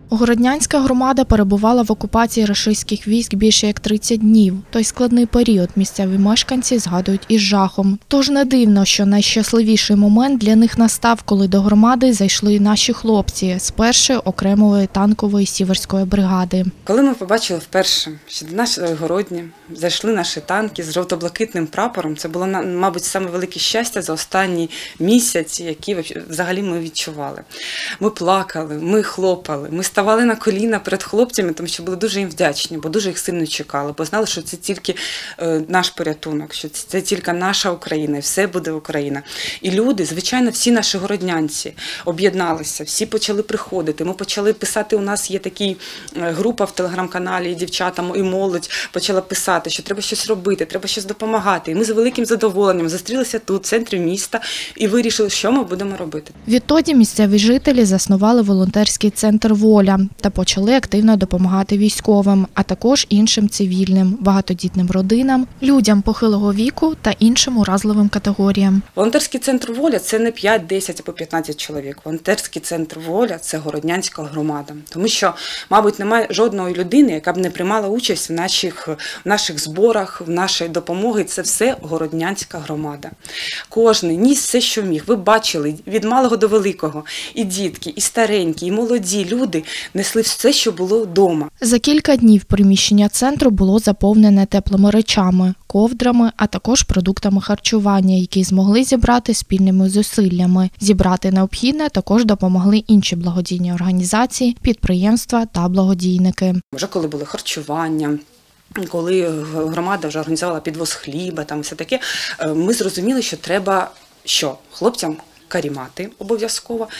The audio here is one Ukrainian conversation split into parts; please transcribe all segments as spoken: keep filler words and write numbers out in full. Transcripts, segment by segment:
Городнянська громада перебувала в окупації рашистських військ більше як тридцять днів. Той складний період місцеві мешканці згадують із жахом. Тож не дивно, що найщасливіший момент для них настав, коли до громади зайшли наші хлопці з першої окремої танкової сіверської бригади. Коли ми побачили вперше, що до нашої Городні зайшли наші танки з жовто-блакитним прапором, це було, мабуть, саме велике щастя за останній місяць, який взагалі ми відчували. Ми плакали, ми хлопали, ми ставали на коліна перед хлопцями, тому що були дуже їм вдячні, бо дуже їх сильно чекали, бо знали, що це тільки е, наш порятунок, що це, це тільки наша Україна, і все буде Україна. І люди, звичайно, всі наші городнянці об'єдналися, всі почали приходити. Ми почали писати, у нас є така група в телеграм-каналі, і дівчата, і молодь почала писати, що треба щось робити, треба щось допомагати. І ми з великим задоволенням зустрілися тут, в центрі міста, і вирішили, що ми будемо робити. Відтоді місцеві жителі заснували волонтерський центр «Воля» та почали активно допомагати військовим, а також іншим цивільним, багатодітним родинам, людям похилого віку та іншим уразливим категоріям. Волонтерський центр «Воля» – це не п'ять, десять або п'ятнадцять чоловік. Волонтерський центр «Воля» – це Городнянська громада. Тому що, мабуть, немає жодної людини, яка б не приймала участь в наших, в наших зборах, в нашій допомогі. Це все Городнянська громада. Кожний ніс все, що міг. Ви бачили, від малого до великого. І дітки, і старенькі, і молоді люди несли все, що було вдома. За кілька днів приміщення центру було заповнене теплими речами, ковдрами, а також продуктами харчування, які змогли зібрати спільними зусиллями. Зібрати необхідне також допомогли інші благодійні організації, підприємства та благодійники. Вже коли були харчування, коли громада вже організувала підвоз хліба, там все таке, ми зрозуміли, що треба що? Хлопцям карімати обов'язково,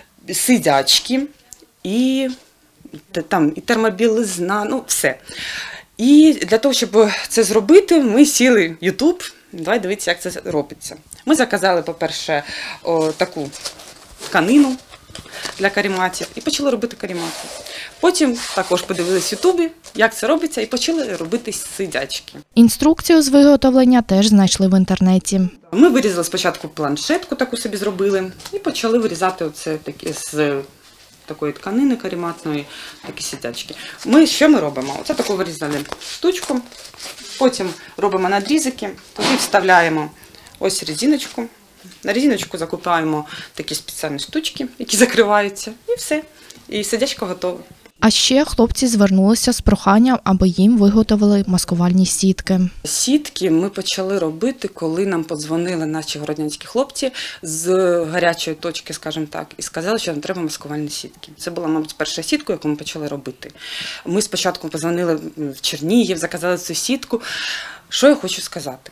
сидячки і там і термобілизна, ну все. І для того, щоб це зробити, ми сіли в Ютуб, давай дивитися, як це робиться. Ми заказали, по-перше, таку тканину для каріматів і почали робити карімати. Потім також подивилися в Ютубі, як це робиться, і почали робити сидячки. Інструкцію з виготовлення теж знайшли в інтернеті. Ми вирізали спочатку планшетку, таку собі зробили, і почали вирізати оце таке з такої тканини каріматної, такі сидячки. Ми що ми робимо? Оце таку вирізали штучку, потім робимо надрізики, туди вставляємо ось резиночку. На резиночку закупаємо такі спеціальні штучки, які закриваються, і все. І сидячка готова. А ще хлопці звернулися з проханням, аби їм виготовили маскувальні сітки. Сітки ми почали робити, коли нам подзвонили наші городнянські хлопці з гарячої точки, скажімо так, і сказали, що нам треба маскувальні сітки. Це була, мабуть, перша сітка, яку ми почали робити. Ми спочатку подзвонили в Чернігів, заказали цю сітку. Що я хочу сказати?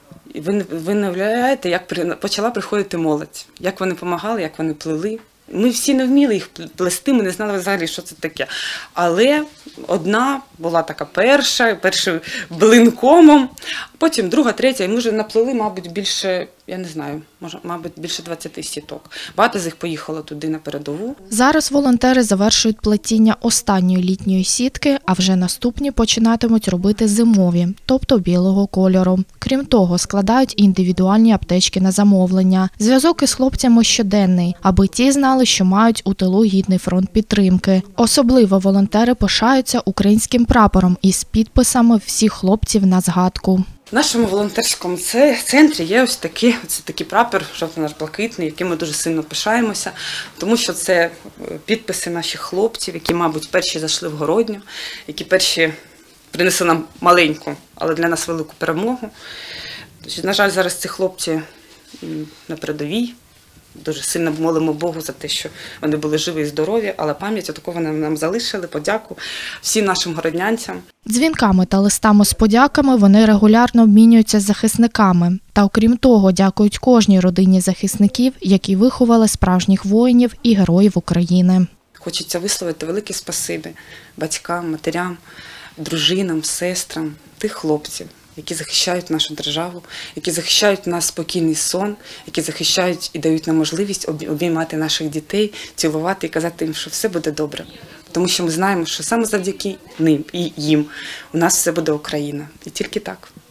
Ви, ви не уявляєте, як почала приходити молодь, як вони допомагали, як вони плели. Ми всі не вміли їх плести, ми не знали взагалі, що це таке. Але одна була така перша, першим блинкомом, потім друга, третя, і ми вже наплели, мабуть, більше, я не знаю, може, мабуть, більше двадцяти сіток. Багато з них поїхало туди на передову. Зараз волонтери завершують плетіння останньої літньої сітки, а вже наступні починатимуть робити зимові, тобто білого кольору. Крім того, складають індивідуальні аптечки на замовлення. Зв'язок із хлопцями щоденний, аби ті знали, що мають у тилу гідний фронт підтримки. Особливо волонтери пишаються українським прапором із підписами всіх хлопців на згадку. В нашому волонтерському центрі є ось такий, ось такий прапор, жовто-блакитний, яким ми дуже сильно пишаємося, тому що це підписи наших хлопців, які, мабуть, перші зайшли в Городню, які перші принесли нам маленьку, але для нас велику перемогу. На жаль, зараз ці хлопці на передовій. Дуже сильно молимо Богу за те, що вони були живі і здорові, але пам'ять такого вони нам залишили, подяку всім нашим городнянцям. Дзвінками та листами з подяками вони регулярно обмінюються з захисниками. Та окрім того, дякують кожній родині захисників, які виховали справжніх воїнів і героїв України. Хочеться висловити велике спасибі батькам, матерям, дружинам, сестрам, тих хлопців, які захищають нашу державу, які захищають нас спокійний сон, які захищають і дають нам можливість обіймати наших дітей, цілувати і казати їм, що все буде добре. Тому що ми знаємо, що саме завдяки ним і їм у нас все буде Україна. І тільки так.